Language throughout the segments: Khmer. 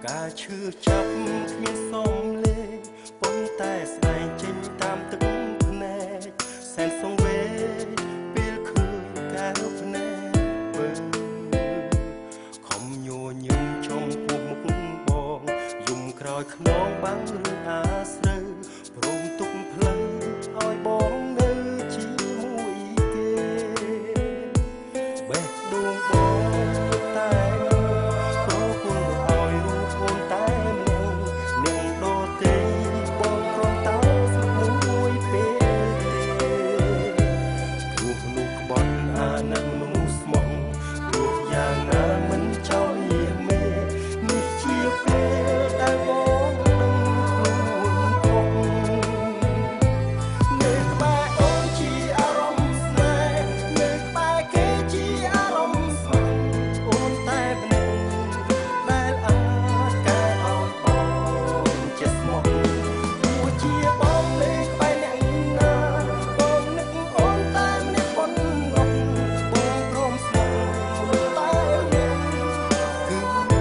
ការឈឺចាប់គ្មានសំលេងប៉ុន្តែស្ដែងចេញតាមទឹកភ្នែកសែនសង្វេគពេលឃើញកែវភ្នែកបើខំញញឹមចំពោះមុខបងយំក្រោយខ្នងបាំងរឿងអាស្រូវព្រមទុកផ្លូវឲ្យបងនៅជាមួយគេបេះដូងបងតែប្រគល់ឲ្យរូបអូនតែនាងដទេបងព្រមតើស្មួយពេលព្រោះនោះក្បត់អាណិតមនុស្សស្មោះទោះយ៉ាងណាមិនចោលយាមេនេះជាពេលដែលបងដឹងខ្លួនខុសនៅក្បែរអូនជាអារម្មណ៍ស្នេហ៍នៅក្បែរគេជាអារម្មណ៍ស្មោះអូនតែម្នាក់ដែលអាចកែឲ្យបងជាស្មោះទោះជាបងនៅក្បែរអ្នកណាបងនឹកអូនតែម្នាក់ប៉ុណ្ណោះបងព្រមស្មោះតែអ្នកគឺអូន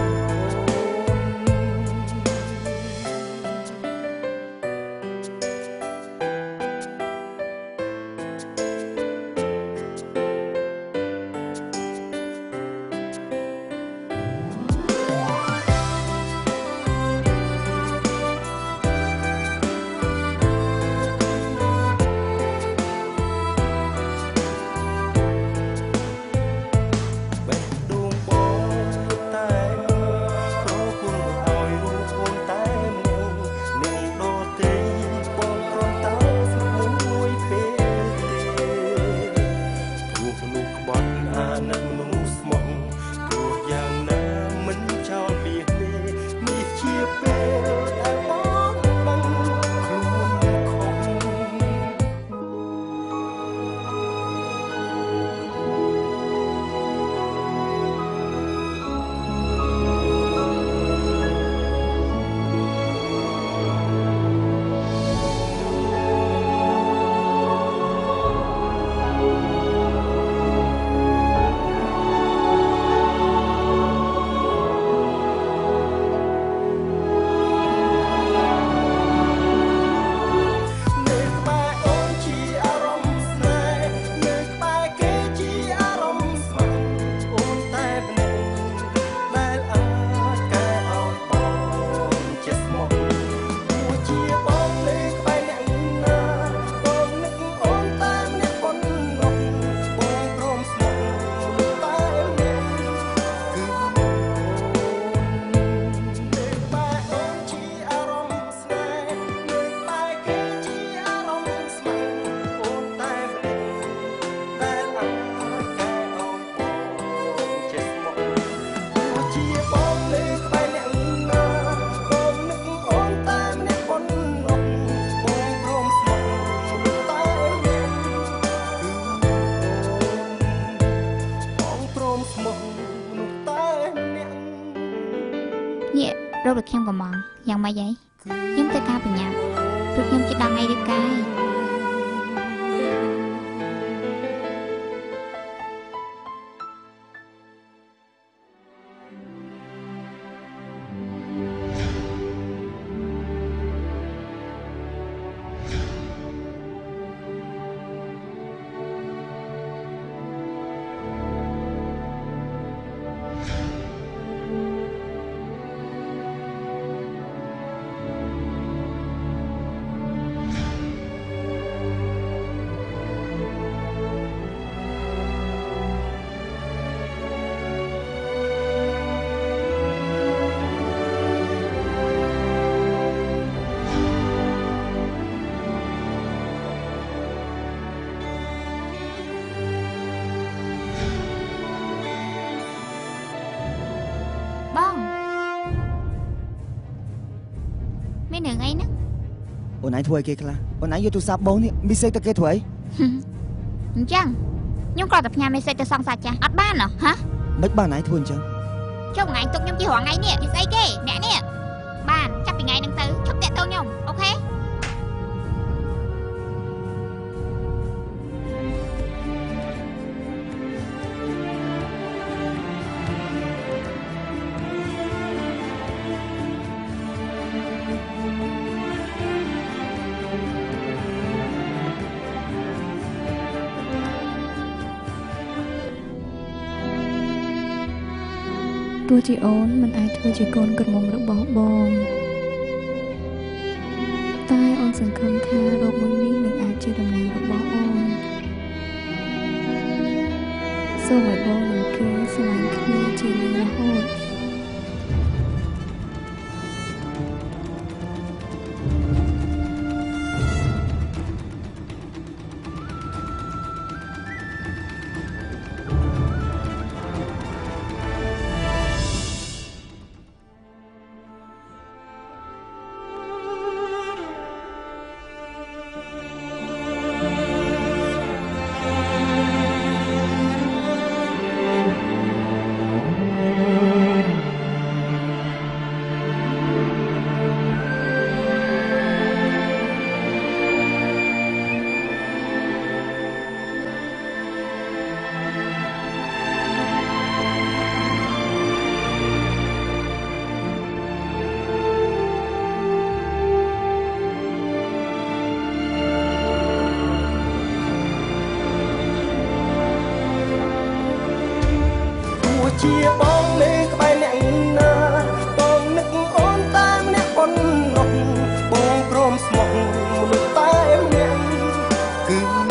បេះដូងបងតែប្រគល់ឲ្យរូបអូនតែម្នាក់នាងដទេបងព្រមតើស្មួយពេលព្រោះនោះក្បត់អាណិតមនុស្សស្មោះទោះយ៉ាងណាមិនចោលមាសទេនេះជាពេលដែលបងដឹងខ្លួនខុស នៅក្បែរអូនជាអារម្មណ៍ស្នេហ៍នៅក្បែរគេជាអារម្មណ៍ស្មោះអូនតែម្នាក់ដែលអាចកែឲ្យបងជាស្មោះទោះជាបងនៅក្បែរអ្នកណាបងនឹកអូនតែម្នាក់ប៉ុណ្ណោះបងព្រមស្មោះតែអ្នកគឺអូននៅក្បែរអូនជាអារម្មណ៍ស្នេហ៍នៅក្បែរគេជាអារម្មណ៍ស្មោះអូនតែម្នាក់ដែលអាចកែឲ្យបងជាស្មោះទោះជាបងនៅក្បែរអ្នកណាបងនឹកអូនតែម្នាក់ប៉ុណ្ណោះបងព្រមស្មោះតែអ្នកគឺបងព្រមស្មោះនោះតែអ្នកញាក់រកដូចខ្ញុំកំងយ៉ាងម៉េចហីខ្ញុំទៅការប្រញាប់ព្រោះខ្ញុំជិះដល់ថ្ងៃរៀបការហើយ បងមានរឿងអីហ្នឹងអូនឯងធ្វើឲ្យគេខ្លះអូនឯងយកទូរស័ព្ទបងនេះមីសេចទៅគេធ្វើអីអញ្ចឹងខ្ញុំគ្រាន់តែផ្ញើមេសេចទៅសងសាច់ចាស់អត់បានហ៎ហ៎មិនបានឯងធ្វើអញ្ចឹងចុះថ្ងៃទុកខ្ញុំជារងថ្ងៃនេះនិយាយស្អីគេអ្នកនេះបានចាប់ពីថ្ងៃហ្នឹងទៅឈប់តាក់ទងខ្ញុំអូខេអទោះជាអូនមិនអាចធ្វើជាកូនក្រមុំរបស់បងតែអូនសង្ឃឹមថារោគមួយនេះនឹងអាចជាតំណែងរបស់អូនសូមឲ្យបងនិងគេស្រឡាញ់គ្នាជារៀងរហូតជាបងលេក្បែរអ្នកណាបងនឹកអូនតែម្នាក់ប៉ុណ្ណោះបងព្រមស្មោះមនុស្សតែម្នាក់គឺ